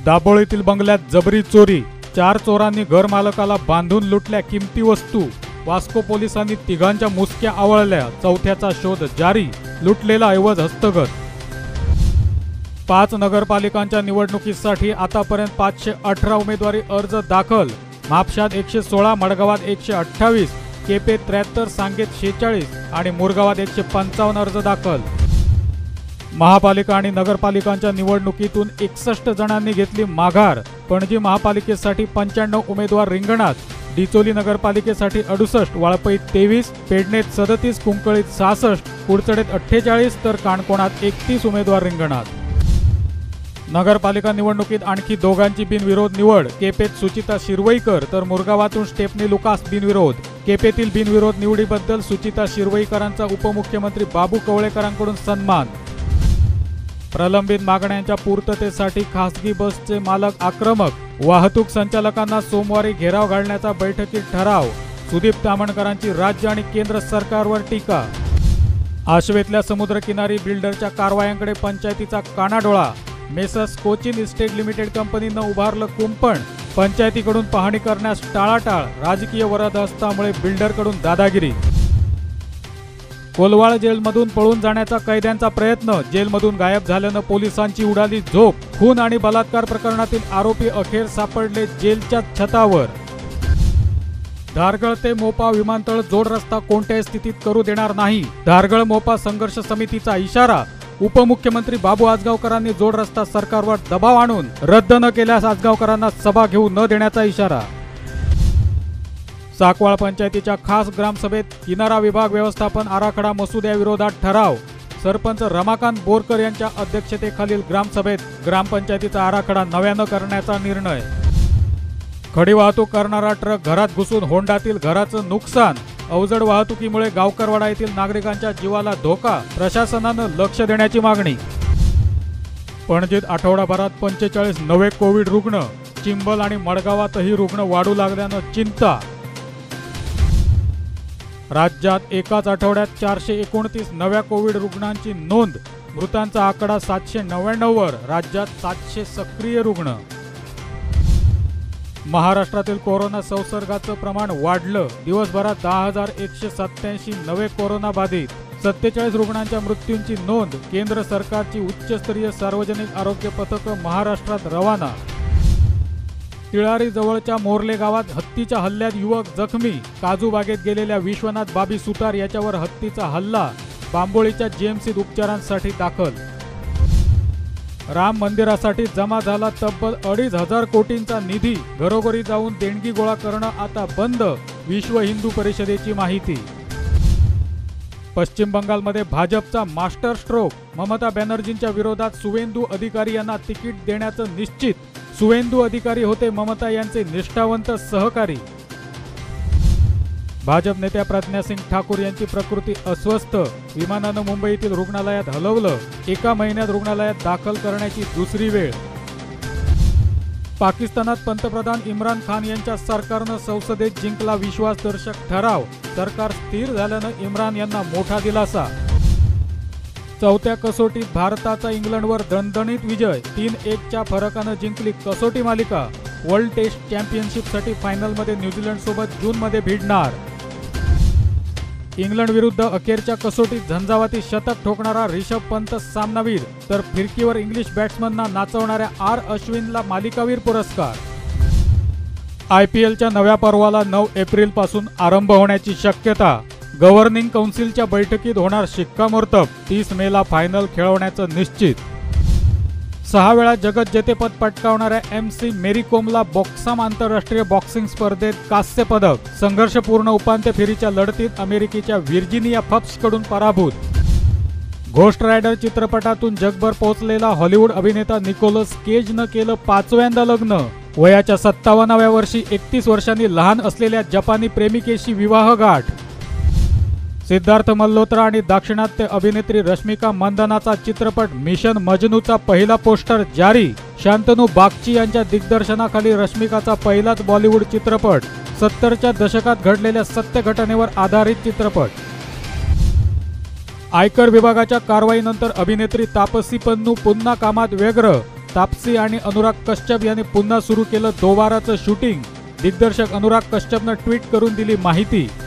दाबोळीतील बंगल्यात जबरी चोरी, 4 चोरांनी घरमालकाला बांधून लुटल्या किमती वस्तू। वास्को पोलिसांनी तिघांच्या मुसक्या आवळल्या, चौथ्याचा शोध जारी, लुटलेला ऐवज हस्तगत। 5 नगरपालिकांच्या निवडणुकीसाठी आतापर्यंत 518 उमेदवारी अर्ज दाखल। म्हापशात 116, मडगावात 128, केपेत 73, सांगेत 46 आणि मुरगावात 155 अर्ज दाखल। महापालिका आणि नगरपालिकांच्या निवडणुकीतून 61 जणांनी घेतली माघार। पणजी महापालिकेसाठी 95 उमेदवार रिंगणात, डिचोली नगरपालिकेसाठी 68, वाळपईत 23, पेडणेत 37, कुंकळीत 66, कुडचडेत 48 तर काणकोणात 31 उमेदवार रिंगणात। नगरपालिका निवडणुकीत आणखी दोघांची बिनविरोध निवड, केपेत सुचिता शिरवईकर तर मुरगावातून स्टेफनी लुकास बिनविरोध। केपेतील बिनविरोध निवडीबद्दल सुचिता शिरवईकरांचा उपमुख्यमंत्री बाबू कवळेकरांकडून सन्मान। प्रलंबित मागण्यांच्या पूर्ततेसाठी खासगी बसचे मालक आक्रमक, वाहतूक संचालकांना सोमवारी घेराव घालण्याचा बैठकीत ठराव। सुदीप तामणकरांची राज्य आणि केंद्र सरकारवर टीका। आश्वेतल्या समुद्रकिनारी बिल्डरच्या कारवायांकडे पंचायतीचा कानाडोळा। मेसर्स कोचिन इस्टेट लिमिटेड कंपनीनं उभारलं कुंपण, पंचायतीकडून पाहणी करण्यास टाळाटाळ, राजकीय वरदहस्तामुळे बिल्डरकडून दादागिरी। कोलवाळ जेलमधून पळून जाण्याचा कैद्यांचा प्रयत्न, जेलमधून गायब झाल्यानं पोलिसांची उडाली झोप। खून आणि बलात्कार प्रकरणातील आरोपी अखेर सापडले जेलच्या छतावर। धारगळ ते मोपा विमानतळ जोड रस्ता कोणत्याही स्थितीत करू देणार नाही, धारगळ मोपा संघर्ष समितीचा इशारा। उपमुख्यमंत्री बाबू आजगावकरांनी जोड रस्ता सरकारवर दबाव आणून रद्द न केल्यास आजगावकरांना सभा घेऊ न देण्याचा इशारा। साकवाळ पंचायतीच्या खास ग्रामसभेत किनारा विभाग व्यवस्थापन आराखडा मसुद्याविरोधात ठराव। सरपंच रमाकांत बोरकर यांच्या अध्यक्षतेखालील ग्रामसभेत ग्रामपंचायतीचा आराखडा नव्यानं करण्याचा निर्णय। खडी वाहतूक करणारा ट्रक घरात घुसून होंडातील घराचं नुकसान, अवजड वाहतुकीमुळे गावकरवाडा येथील नागरिकांच्या जीवाला धोका, प्रशासनानं लक्ष देण्याची मागणी। पणजीत आठवडाभरात 45 नवे कोविड रुग्ण, चिंबल आणि मडगावातही रुग्ण वाढू लागल्यानं चिंता। राज्यात एकाच आठवड्यात 429 नव्या कोविड रुग्णांची नोंद, मृतांचा आकडा 799 वर, राज्यात 700 सक्रिय रुग्ण। महाराष्ट्रातील कोरोना संसर्गाचं प्रमाण वाढलं, दिवसभरात 10,187 नवे कोरोना बाधित, 47 रुग्णांच्या मृत्यूंची नोंद। केंद्र सरकारची उच्चस्तरीय सार्वजनिक आरोग्य पथकं महाराष्ट्रात रवाना। तिळारी जवळच्या मोर्ले गावात हत्तीच्या हल्ल्यात युवक जखमी, काजू बागेत गेलेल्या विश्वनाथ बाबी सुतार याच्यावर हत्तीचा हल्ला, बांबोळीच्या जेएमसीत उपचारांसाठी दाखल। राम मंदिरासाठी जमा झाला तब्बल 2,500 कोटींचा निधी, घरोघरी जाऊन देणगी गोळा करणं आता बंद, विश्व हिंदू परिषदेची माहिती। पश्चिम बंगालमध्ये भाजपचा मास्टर स्ट्रोक, ममता बॅनर्जींच्या विरोधात सुवेंदू अधिकारी यांना तिकीट देण्याचं निश्चित। सुवेंदू अधिकारी होते ममता यांचे निष्ठावंत सहकारी। भाजप नेत्या प्रज्ञासिंग ठाकूर यांची प्रकृती अस्वस्थ, विमानानं मुंबईतील रुग्णालयात हलवलं, 1 महिन्यात रुग्णालयात दाखल करण्याची दुसरी वेळ। पाकिस्तानात पंतप्रधान इम्रान खान यांच्या सरकारनं संसदेत जिंकला विश्वासदर्शक ठराव, सरकार स्थिर झाल्यानं इम्रान यांना मोठा दिलासा। चौथ्या कसोटीत भारताचा इंग्लंडवर दणदणीत विजय, 3-1च्या फरकानं जिंकली कसोटी मालिका। वर्ल्ड टेस्ट चॅम्पियनशिपसाठी फायनलमध्ये न्यूझीलंडसोबत जूनमध्ये भिडणार। इंग्लंड विरुद्ध अखेरच्या कसोटीत झंझावाती शतक ठोकणारा रिषभ पंत सामनावीर, तर फिरकीवर इंग्लिश बॅट्समनना नाचवणाऱ्या आर अश्विनला मालिकावीर पुरस्कार। IPLच्या नव्या पर्वाला 9 एप्रिलपासून आरंभ होण्याची शक्यता, गव्हर्निंग काउन्सिलच्या बैठकीत होणार शिक्कामोर्तब, 30 मेला फायनल खेळवण्याचं निश्चित। 6 वेळा जगत जेतेपद पटकावणाऱ्या MC मेरी कोमला बॉक्साम आंतरराष्ट्रीय बॉक्सिंग स्पर्धेत कांस्य पदक, संघर्षपूर्ण उपांत्य फेरीच्या लढतीत अमेरिकेच्या व्हिर्जिनिया फब्सकडून पराभूत। घोस्ट रायडर चित्रपटातून जगभर पोहोचलेला हॉलिवूड अभिनेता निकोलस केजनं केलं 5व्यांदा लग्न, वयाच्या 57व्या वर्षी 31 वर्षांनी लहान असलेल्या जपानी प्रेमिकेशी विवाहगाठ। सिद्धार्थ मल्होत्रा आणि दाक्षिणात्य अभिनेत्री रश्मिका मंदानाचा चित्रपट मिशन मजनूचा पहिला पोस्टर जारी, शांतनू बागची यांच्या दिग्दर्शनाखाली रश्मिकाचा पहिलाच बॉलिवूड चित्रपट, 70च्या दशकात घडलेल्या सत्य घटनेवर आधारित चित्रपट। आयकर विभागाच्या कारवाईनंतर अभिनेत्री तापसी पन्नू पुन्हा कामात व्यग्र, तापसी आणि अनुराग कश्यप यांनी पुन्हा सुरू केलं दोबाराचं शूटिंग। दिग्दर्शक अनुराग कश्यपनं ट्विट करून दिली माहिती।